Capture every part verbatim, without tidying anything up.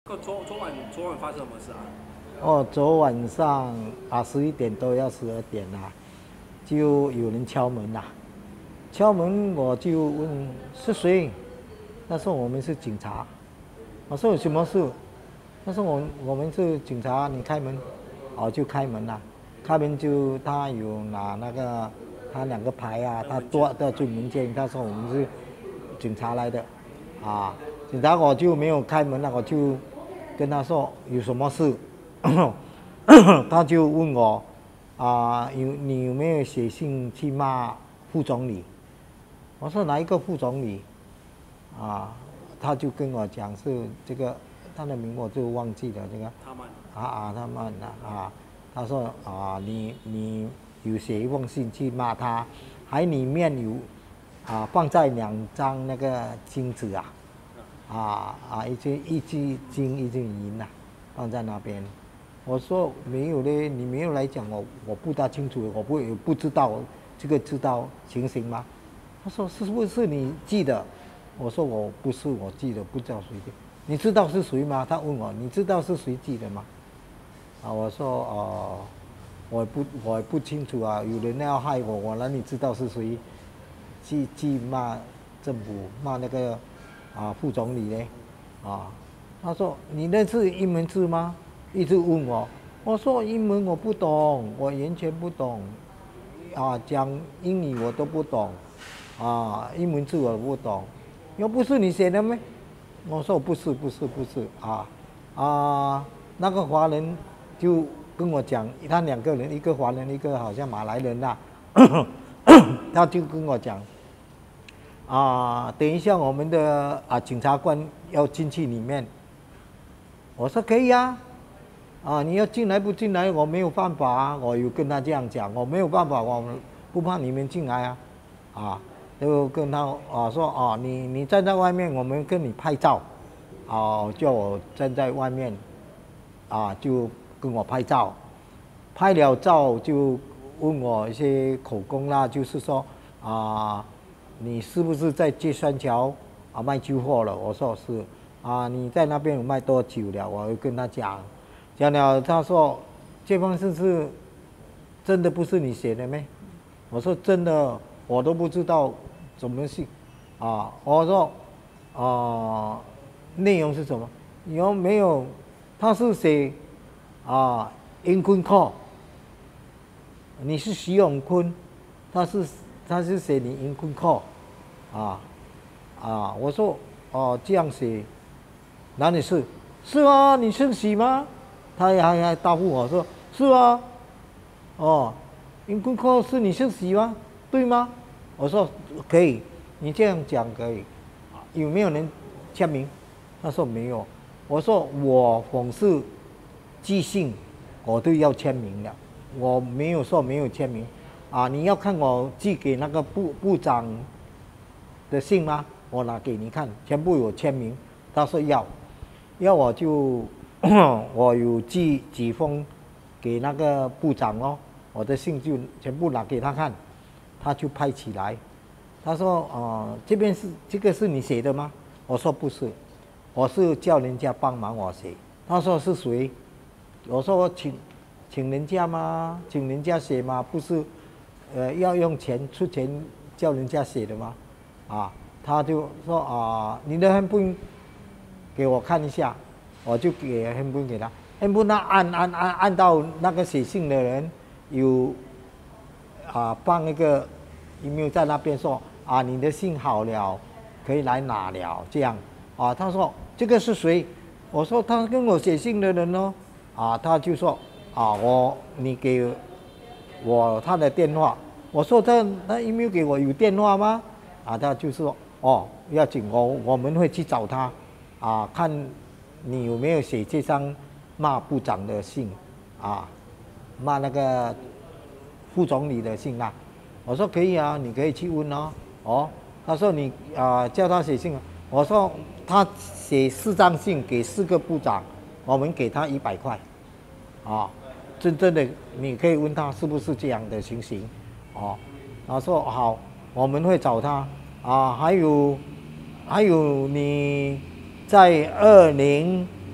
昨昨晚昨晚发生什么事啊？ 哦，昨晚上啊十一点多要十二点啦，就有人敲门啦。敲门我就问是谁？他说我们是警察。我说有什么事？他说我我们是警察，你开门。哦，就开门了。开门就他有拿那个他两个牌啊，他多的就文件，他说我们是警察来的，啊，警察我就没有开门了，我就跟他说有什么事，他就问我啊，有你有没有写信去骂副总理？我说哪一个副总理？啊，他就跟我讲是这个，他的名我就忘记了这个。 他们啊啊，他们啊，他说啊，你你有写一封信去骂他，还里面有啊放在两张那个金子啊，啊啊一斤一斤金一斤银啊，放在那边。我说没有嘞，你没有来讲我我不大清楚，我不不知道这个知道情形吗？他说是不是你寄的？我说我不是我寄的，不知道谁寄。你知道是谁吗？他问我，你知道是谁寄的吗？啊，我说哦、呃，我不我也不清楚啊，有人要害我，我哪里知道是谁寄寄骂政府骂那个啊副总理呢？啊，他说你认识英文字吗？一直问我，我说英文我不懂，我完全不懂，啊讲英语我都不懂，啊英文字我不懂，又不是你写的吗？我说不是不是不是啊啊那个华人就跟我讲，他两个人，一个华人，一个好像马来人呐、啊，他就跟我讲啊，等一下我们的啊检察官要进去里面，我说可以啊，啊你要进来不进来我没有办法啊，我有跟他这样讲，我没有办法，我不怕你们进来啊，啊。就跟他啊说啊，你你站在外面，我们跟你拍照，啊，叫我站在外面，啊，就跟我拍照，拍了照就问我一些口供啦，就是说啊，你是不是在街山桥啊卖酒货了？我说是，啊，你在那边有卖多久了？我就跟他讲，讲了，他说这封信是真的不是你写的咩？我说真的，我都不知道。什么信啊？我说啊，内容是什么？有没有？他是写啊，英坤靠，你是徐永坤，他是他是写你英坤靠，啊啊！我说哦、啊，这样写，哪里是？是啊，你姓许吗？他还还答复我说是啊，哦，英坤靠是你姓许吗？对吗？我说可以，你这样讲可以，有没有人签名？他说没有。我说我逢是寄信，我都要签名的，我没有说没有签名。啊，你要看我寄给那个部部长的信吗？我拿给你看，全部有签名。他说要，要我就我有寄几封给那个部长哦，我的信就全部拿给他看。他就拍起来，他说：“哦、呃，这边是这个是你写的吗？”我说：“不是，我是叫人家帮忙我写。”他说：“是谁？”我说：“我请请人家吗？请人家写吗？不是，呃，要用钱出钱叫人家写的吗？”啊，他就说：“啊、呃，你的handphone本给我看一下。”我就给handphone本给他handphone本他按按按按到那个写信的人有。啊，放一个 email 在那边说啊，你的信好了，可以来拿了，这样啊。他说这个是谁？我说他跟我写信的人哦。啊，他就说啊，我你给我他的电话。我说他那 email 给我有电话吗？啊，他就说哦，要紧，我我们会去找他，啊，看你有没有写这张骂部长的信，啊，骂那个。副总理的信啊，我说可以啊，你可以去问哦。哦，他说你啊、呃、叫他写信，我说他写四张信给四个部长，我们给他一百块，啊，真正的你可以问他是不是这样的情形，哦，他说好，我们会找他啊，还有还有你在二零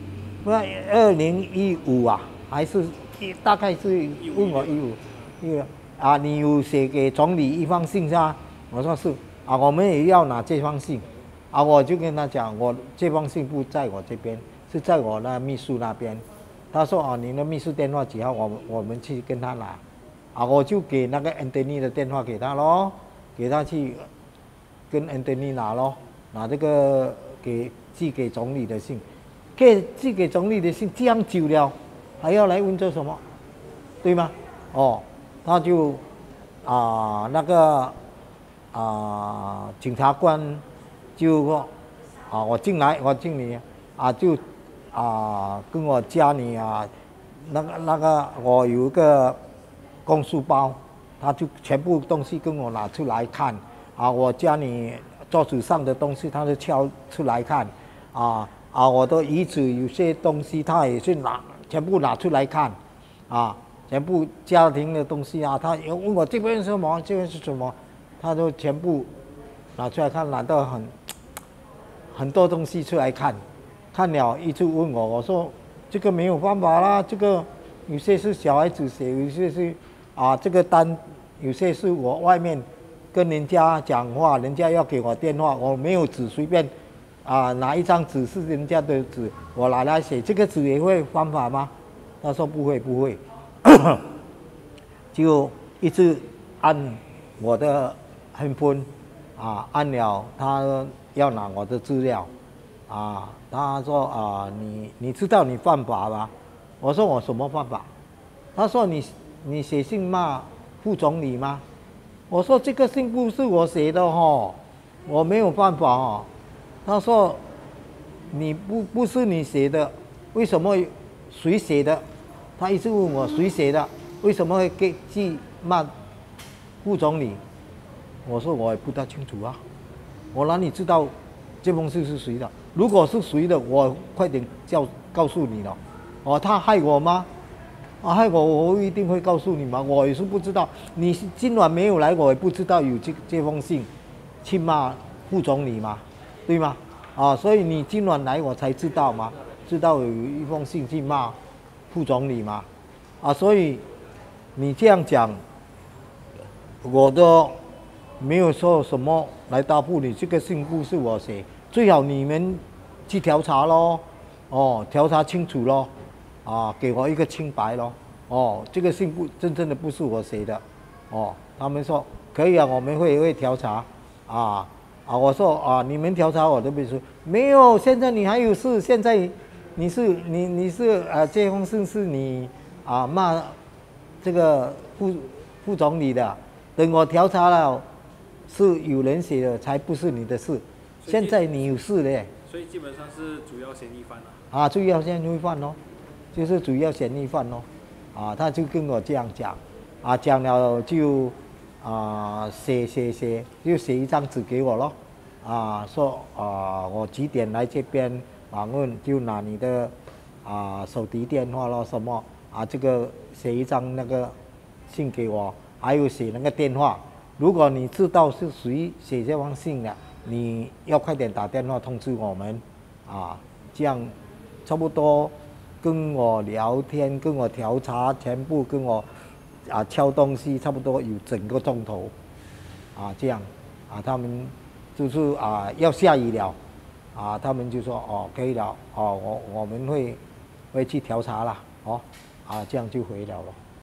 那二零一五啊，还是大概是问我一五一五啊，你有写给总理一封信是吧？我说是啊，我们也要拿这封信啊，我就跟他讲，我这封信不在我这边，是在我那秘书那边。他说啊，你的秘书电话几号？我我们去跟他拿啊，我就给那个 Anthony 的电话给他咯，给他去跟 Anthony 拿咯，拿这个给寄给总理的信。给寄给总理的信这样久了，还要来问这什么，对吗？哦，他就啊、呃、那个啊、呃、检察官就说啊我进来我进你啊就啊、呃、跟我加你啊那个那个我有一个公书包，他就全部东西跟我拿出来看啊，我加你桌子上的东西他就敲出来看啊。啊，我的椅子有些东西，他也是拿全部拿出来看，啊，全部家庭的东西啊，他问我这边是什么，这边是什么，他都全部拿出来看，拿到很很多东西出来看，看了一直问我，我说这个没有办法啦，这个有些是小孩子写，有些是啊这个单，有些是我外面跟人家讲话，人家要给我电话，我没有纸随便。啊，拿一张纸是人家的纸，我拿来写，这个纸也会犯法吗？他说不会，不会，就一直按我的handphone啊，按了他要拿我的资料，啊，他说啊，你你知道你犯法吗？我说我什么犯法？他说你你写信骂副总理吗？我说这个信不是我写的哈，我没有犯法哈。他说：“你不不是你写的，为什么谁写的？”他一直问我谁写的，为什么会给去骂副总理？我说我也不大清楚啊，我哪里知道这封信是谁的？如果是谁的，我快点叫告诉你了。哦，他害我吗？啊，害我，我一定会告诉你嘛。我也是不知道，你今晚没有来，我也不知道有这这封信去骂副总理嘛。对吗？啊，所以你今晚来我才知道嘛，知道有一封信去骂副总理嘛，啊，所以你这样讲，我都没有说什么来答复你。这个信不是我写，最好你们去调查咯，哦，调查清楚咯，啊，给我一个清白咯，哦，这个信不真正的不是我写的，哦，他们说可以啊，我们会会调查，啊。啊，我说啊，你们调查我都没说，没有。现在你还有事，现在你是你你是啊，这封信是你啊骂这个副副总理的，等我调查了，是有人写的，才不是你的事。现在你有事嘞。 所以基本上是主要嫌疑犯啊。 啊，主要嫌疑犯咯，就是主要嫌疑犯咯，啊，他就跟我这样讲，啊，讲了就。啊，写写写，就写一张纸给我咯，啊，说啊，我几点来这边访问，就拿你的啊手提电话咯，什么啊，这个写一张那个信给我，还有写那个电话。如果你知道是谁写这封信的，你要快点打电话通知我们，啊，这样差不多跟我聊天，跟我调查，全部跟我。啊，敲东西差不多有整个钟头，啊，这样，啊，他们就是啊要下雨了，啊，他们就说哦可以了，哦我我们会会去调查了，哦，啊这样就回了了。